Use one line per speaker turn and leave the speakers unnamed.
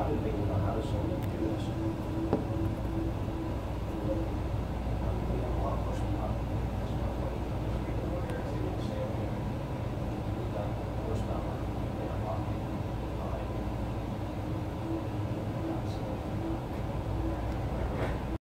I've been thinking about how does someone do this.